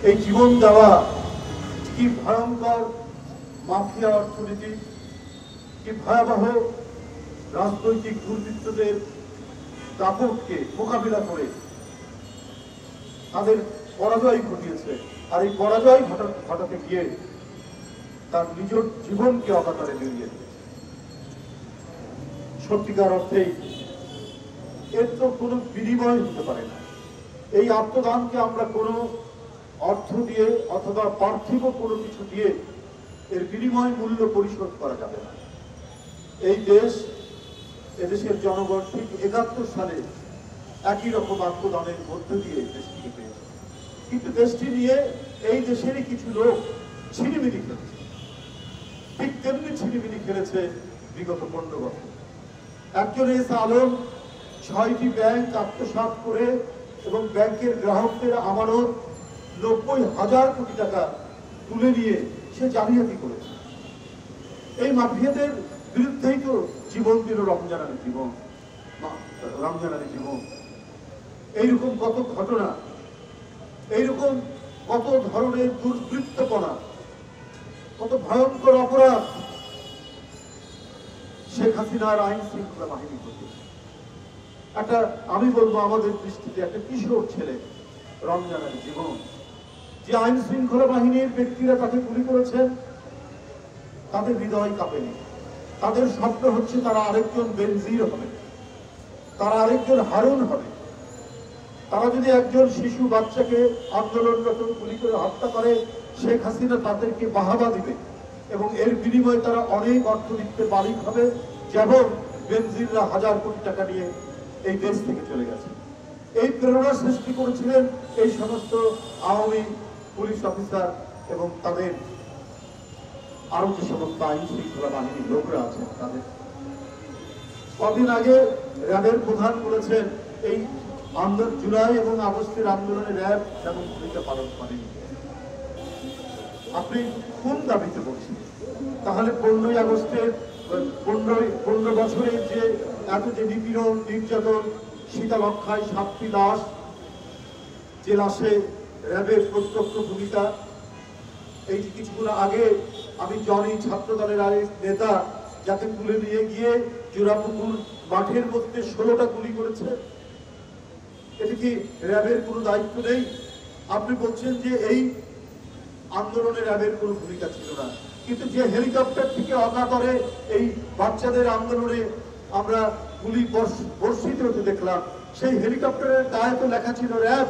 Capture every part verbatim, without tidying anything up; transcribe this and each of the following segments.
এই জীবন দেওয়া কি ভয়ঙ্কর মাফিয়া অর্থনীতি, কি ভয়াবহ রাজনৈতিক দুর্বৃত্তদের দাপটকে মোকাবিলা করে তাদের পরাজয় ঘটিয়েছে। আর এই পরাজয় ঘটাতে গিয়ে তার নিজের জীবনকে অকাতরে জড়িয়ে দিয়েছে। সত্যিকার অর্থেই এর তো কোনো বিনিময় হতে পারে না। এই আত্মদানকে আমরা কোনো অর্থ দিয়ে অথবা পার্থিব কোনো কিছু দিয়ে এর বিনিময় মূল্য পরিশোধ করা যাবে না। এই দেশ, এদেশের জনগণ ঠিক একাত্তর সালে একই রকম আত্মদানের মধ্য দিয়ে দেশটিকে পেয়েছে, কিন্তু দেশটি নিয়ে এই দেশেরই কিছু লোক ছিনিমিনি খেলেছে। ঠিক তেমনি ছিনিমিনি খেলেছে বিগত পনেরো বছর। একজন এস আলম ছয়টি ব্যাংক আত্মসাৎ করে এবং ব্যাংকের গ্রাহকদের আমানত নব্বই হাজার কোটি টাকা তুলে নিয়ে সে জালিয়াতি করেছে। এই মাফিয়াদের বিরুদ্ধেই তো জীবন দিল রমজান আলী জীবন রমজান আলী জীবন এইরকম কত ঘটনা, এইরকম কত ধরনের দুর্বৃত্তপনা, কত ভয়ঙ্কর অপরাধ শেখ হাসিনার আইন শৃঙ্খলা বাহিনী করতেছে। একটা আমি বলবো আমাদের দৃষ্টিতে একটা কিশোর ছেলে রমজান আলী জীবন, যে আইন শৃঙ্খলা বাহিনীর ব্যক্তিরা তাকে গুলি করেছেন, তাদের হৃদয় কাঁপেনি। তাদের স্বপ্ন হচ্ছে তারা আরেকজন বেনজির হবে, তারা আরেকজন হারুন হবে। তারা যদি একজন শিশু বাচ্চাকে আন্দোলনরত গুলি করে হত্যা করে, শেখ হাসিনা তাদেরকে বাহাবা দিবে এবং এর বিনিময়ে তারা অনেক অর্থনীতিতে মালিক হবে, যেমন বেনজিররা হাজার কোটি টাকা নিয়ে এই দেশ থেকে চলে গেছে। এই প্রেরণা সৃষ্টি করেছিলেন এই সমস্ত আওয়ামী পুলিশ অফিসার এবং তাদের আরো যে সমস্ত আইন শৃঙ্খলা বাহিনীর লোকরা আছেন তাদের। কদিন আগে র্যাবের প্রধান বলেছেন এই আন্দোলন জুলাই এবং আগস্টের আন্দোলনে র্যাব তেমন ভূমিকা পালন করেনি। আপনি কোন দাবিতে বলছেন? তাহলে পনেরোই আগস্টের পনেরোই পনেরো বছরের যে এত যে নিপীড়ন নির্যাতন, শীতালক্ষায় সাতটি লাশ, যে লাশে র্যাবের প্রত্যক্ষ ভূমিকা। এই যে কিছুক্ষণ আগে আমি জনি ছাত্র দলের আরেক নেতা যাকে তুলে নিয়ে গিয়ে জোড়াপুকুর মাঠের মধ্যে ষোলোটা গুলি করেছে, এটা কি র্যাবের কোনো দায়িত্ব নেই? আপনি বলছেন যে এই আন্দোলনে র্যাবের কোনো ভূমিকা ছিল না, কিন্তু যে হেলিকপ্টার থেকে অকাতরে এই বাচ্চাদের আন্দোলনে আমরা গুলি বর্ষিত হতে দেখলাম, সেই হেলিকপ্টারের গায়ে তো লেখা ছিল র্যাব।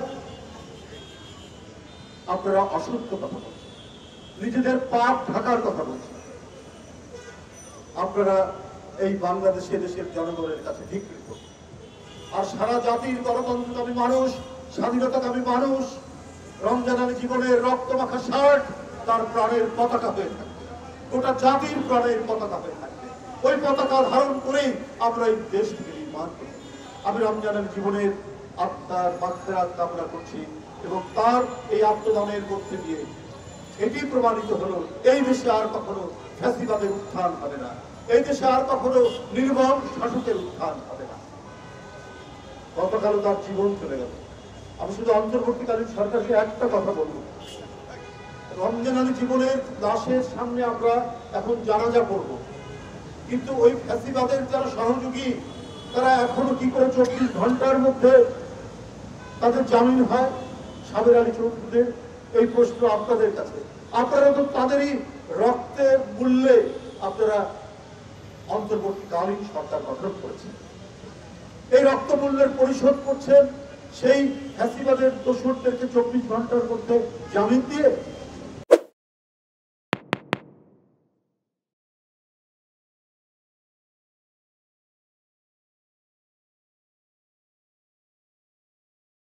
আপনারা অসত্য কথা বলছেন, নিজেদের পাপ ঢাকার কথা বলছেন। আপনারা এই বাংলাদেশে দেশের জনগণের কাছে ধিক্কৃত। আর সারা জাতির গণতন্ত্রকামী মানুষ, স্বাধীনতাকামী মানুষ রমজান আলী জীবনের রক্তমাখা শার্ট তার প্রাণের পতাকা হয়ে থাকবে, গোটা জাতির প্রাণের পতাকা হয়ে থাকবে। ওই পতাকা ধারণ করেই আমরা এই দেশটিকে নির্মাণ করি। আমি রমজান আলী জীবনের আত্মার মাত্রা কামনা করছি এবং তার এই আত্মদানের মধ্যে দিয়ে এটি প্রমাণিত হলো এই দেশে আর কখনো ফ্যাসিবাদের উত্থান হবে না, এই দেশে আর কখনো নির্মম শাসকের উত্থান হবে না। গতকাল তার জীবন চলে গেল। আমি শুধু অন্তর্বর্তীকালীন সরকারকে একটা কথা বলবো, রমজান আলী জীবনের লাশের সামনে আমরা এখন জানাজা করব, কিন্তু ওই ফ্যাসিবাদের যারা সহযোগী তারা এখনো কি করে চব্বিশ ঘন্টার মধ্যে তাদের জামিন হয়? সাবের আলী চৌধুরীদের এই প্রশ্ন আপনাদের কাছে। আপনারা তো তাদেরই রক্তের মূল্যে আপনারা অন্তর্বর্তীকালীন সরকার গঠন করেছেন, এই রক্ত মূল্যের পরিশোধ করছেন সেই ফ্যাসিবাদের দোষরদেরকে চব্বিশ ঘন্টার মধ্যে জামিন দিয়ে।